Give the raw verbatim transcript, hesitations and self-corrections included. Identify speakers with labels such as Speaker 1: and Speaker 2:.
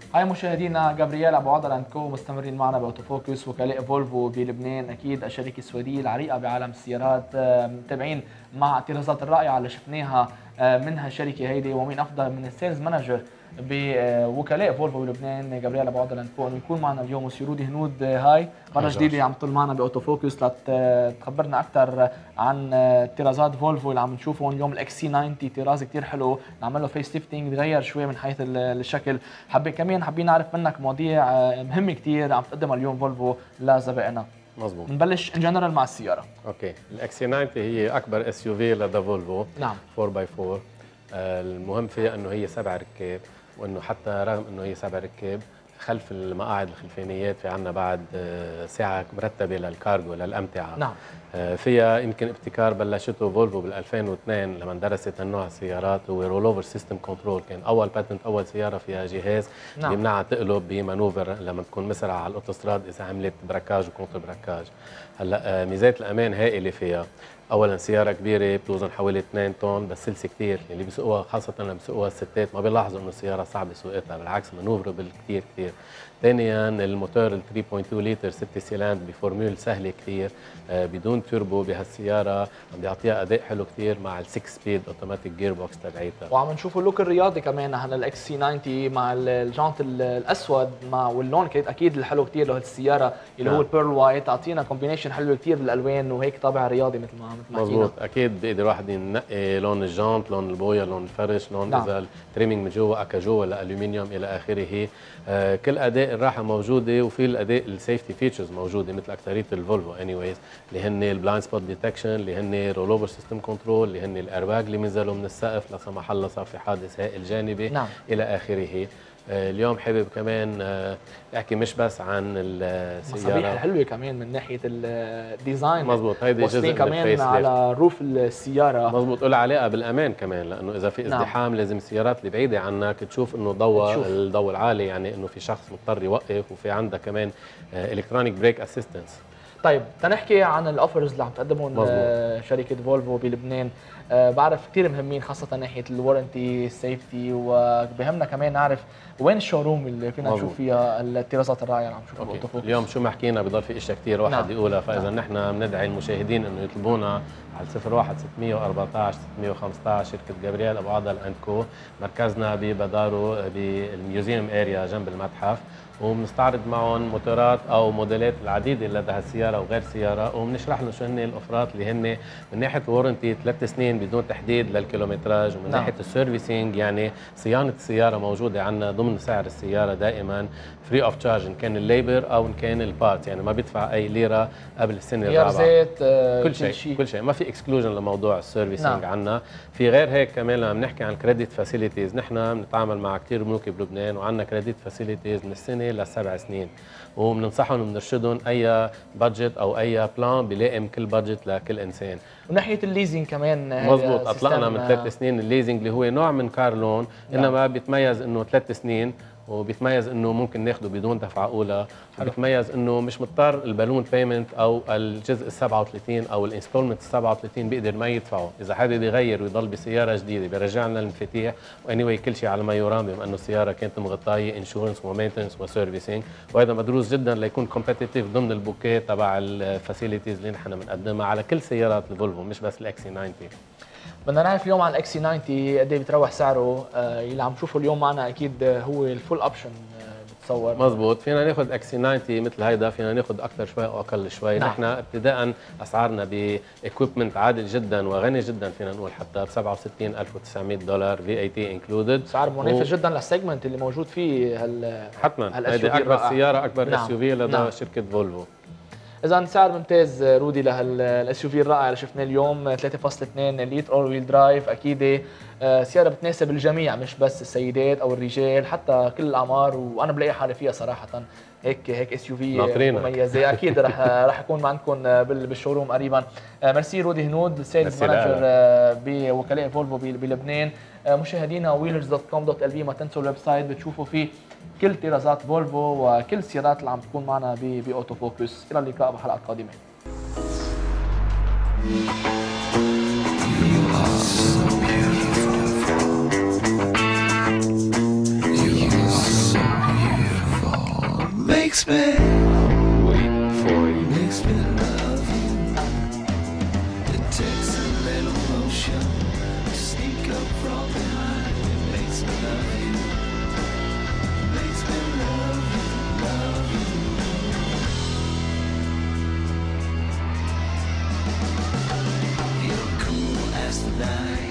Speaker 1: هاي مشاهدينا، جابرييل ابو عضل اند كو مستمرين معنا باوتوفوكس، وكلاء فولفو بلبنان، اكيد الشركه السويديه العريقه بعالم السيارات. متابعين مع الطرازات الرائعه اللي شفناها منها الشركه هيدي، ومين افضل من السيلز مانجر بوكلاء فولفو بلبنان جابرييل ابو عضل اند كو انه يكون معنا اليوم. وسي رودي هنود، هاي مره جديده عم تطل معنا باوتوفوكس لتخبرنا اكثر عن طرازات فولفو اللي عم نشوفهم اليوم. الاكس سي تسعين طراز كثير حلو، نعمل له فيس ليفتنج، تغير شوي من حيث الشكل. حابين كمان حابين نعرف منك مواضيع مهمه كثير عم تقدمها اليوم فولفو لزبائننا.
Speaker 2: مظبوط.
Speaker 1: نبلش ان جنرال مع السياره.
Speaker 2: اوكي، الاكس سي تسعين هي اكبر اس يو في لدى فولفو.
Speaker 1: نعم.
Speaker 2: فور باي فور. آه المهم فيها انه هي سبع ركاب، وانه حتى رغم انه هي سبع ركاب خلف المقاعد الخلفانيات في عنا بعد آه ساعه مرتبه للكارغو للامتعه.
Speaker 1: نعم.
Speaker 2: آه فيها يمكن ابتكار بلشته فولفو بال ألفين واثنين لما درست هالنوع السيارات، هو رول اوفر سيستم كنترول. كان اول باتنت، اول سياره فيها جهاز
Speaker 1: نعم.
Speaker 2: بيمنعها تقلب بمانوفر لما تكون مسرعه على الاوتوستراد اذا عملت براكاج وكونتر براكاج. هلا آه ميزات الامان هائله فيها. اولا سياره كبيره بتوزن حوالي اثنين طن، بس سلسه كثير، اللي بيسوقوها خاصه لما بيسوقوها الستات ما بيلاحظوا انه السياره صعبه سوقتها، بالعكس مانوفربل كثير كثير. ثانيا الموتور ال ثلاثة فاصلة اثنين لتر ستة سيلندر بفورمول سهله كثير، آه بدون توربو بهالسياره، عم بيعطيها اداء حلو كثير مع السكس سبيد اوتوماتيك جير بوكس تبعيتها.
Speaker 1: وعم نشوف اللوك الرياضي كمان على الاكس سي تسعين مع الجانت الاسود مع واللون اكيد الحلو كثير له السياره اللي نعم. هو البيرل وايت، تعطينا كومبينيشن حلو كثير بالالوان وهيك طابع رياضي مثل ما مثل ما
Speaker 2: مظبوط. اكيد بيقدر الواحد ينقي لون الجانت، لون البويه، لون الفرش، لون
Speaker 1: نعم.
Speaker 2: اذا التريمينج من جوا اكاجو ولا الومنيوم الى اخره. آه كل اداء الراحه موجوده، وفي الاداء السيفتي فيتشرز موجوده مثل اكثريه الفولفو اني وايز، اللي هن البلايند سبوت ديتكشن، اللي هن رول اوفر سيستم كنترول، اللي هن الايرباج اللي بينزلوا من السقف لا سمح الله صار في حادث هائل جانبي. نعم. الى اخره. اليوم حابب كمان احكي مش بس عن السياره،
Speaker 1: مصابيح الحلوه كمان من ناحيه الديزاين.
Speaker 2: مظبوط، هيدي جزء
Speaker 1: كمان على روف السياره.
Speaker 2: مظبوط، له علاقه بالامان كمان، لانه اذا في ازدحام نعم. لازم السيارات اللي بعيده عنك تشوف انه ضوء الضوء العالي، يعني انه في شخص مضطر يوقف، وفي عندها كمان الكترونيك بريك اسيستنس.
Speaker 1: طيب تنحكي عن الاوفرز اللي عم تقدمهم شركه فولفو بلبنان. أه بعرف كثير مهمين خاصه ناحيه الورنتي السيفتي، وبهمنا كمان نعرف وين الشوروم اللي فينا نشوف فيها الطرازات الرائعه اللي عم نشوفها باوتوفوكس.
Speaker 2: اليوم شو ما حكينا بضل في اشياء كثير واحد نعم. يقولها، فاذا نعم. نحن بندعي المشاهدين انه يطلبونا على صفر واحد ستمية وأربعطعش ستمية وخمسطعش، شركه جابرييل ابو عضل اند كو، مركزنا ببدارو بالميوزيوم اريا جنب المتحف، وبنستعرض معهم موتورات او موديلات العديده لدى هالسياره وغير سياره، وبنشرح لهم شو هن الاوفرات اللي هن من ناحيه الورنتي ثلاث سنين بدون تحديد للكيلومتراج، ومن نعم. ناحيه السيرفيسينج يعني صيانه السياره موجوده عندنا ضمن سعر السياره دائما فري اوف تشارج، ان كان الليبر او ان كان البارت، يعني ما بيدفع اي ليره قبل السنه الرابعه.
Speaker 1: زيت آه
Speaker 2: كل شيء شي. كل شيء، ما في اكسكلوجن لموضوع السيرفيسينج نعم. عندنا. في غير هيك كمان لما بنحكي عن كريدت فاسيلتيز، نحن بنتعامل مع كثير بنوك بلبنان وعندنا كريدت فاسيلتيز من السنه لسبع سنين، وبننصحهم وبنرشدهم اي بادجت او اي بلان بيلائم كل بادجت لكل انسان.
Speaker 1: وناحيه الليزنج كمان
Speaker 2: مزبوط، اطلقنا من ثلاث سنين الليزنج اللي هو نوع من كار لون، انما بيتميز انه ثلاث سنين، وبيتميز انه ممكن ناخده بدون دفعه اولى، وبيتميز انه مش مضطر البالون بيمنت او الجزء ال سبعة وثلاثين او الانستولمنت ال سبعة وثلاثين بيقدر ما يدفعه، اذا حابب يغير ويضل بسياره جديده بيرجع لنا المفاتيح، واني واي كل شيء على ما يرام، بما انه السياره كانت مغطايه انشورنس ومينتنس وسيرفيسينج، وهذا مدروس جدا ليكون كومبيتيتيف ضمن البوكيه تبع الفاسيلتيز اللي نحن بنقدمها على كل سيارات الفولفو مش بس الاكس سي تسعين.
Speaker 1: بدنا نعرف اليوم عن الاكس سي تسعين قد ايه بتروح سعره. آه اللي عم نشوفه اليوم معنا اكيد هو الفول اوبشن بتصور.
Speaker 2: مزبوط، فينا ناخذ اكس سي تسعين مثل هيدا، فينا ناخذ اكثر شوي او اقل شوي. نعم. نحن ابتداء اسعارنا بايكويبمنت عادل جدا وغني جدا، فينا نقول حتى ب سبعة وستين ألف وتسعمية دولار في اي تي انكلودد،
Speaker 1: سعر منافس و... جدا للسيجمنت اللي موجود فيه هال
Speaker 2: حتما هيدي اكبر سياره اكبر
Speaker 1: نعم.
Speaker 2: اس يو في لدى
Speaker 1: نعم.
Speaker 2: شركه فولفو.
Speaker 1: اذا سعر ممتاز رودي لهالاس يو في الرائع اللي شفناه اليوم، ثلاثة فاصلة اثنين لتر اول ويل درايف، اكيد سياره بتناسب الجميع مش بس السيدات او الرجال، حتى كل الاعمار، وانا بلاقي حالي فيها صراحه. هيك هيك اس يو في مميزه، اكيد رح رح اكون عندكم بالشوروم قريبا. ميرسي رودي هنود، سيلز مانجر بوكلاء فولفو بلبنان. مشاهدينا ويلرز دوت كوم دوت ال في ما تنسوا الويب سايت بتشوفوا فيه كل طرازات فولفو وكل السيارات اللي عم تكون معنا باوتو فوكس. الى اللقاء بحلقات قادمه.
Speaker 3: babe, waiting for you makes me love you. It takes a little motion to sneak up from behind. It makes me love you, makes me love you, love you. You're cool as the night.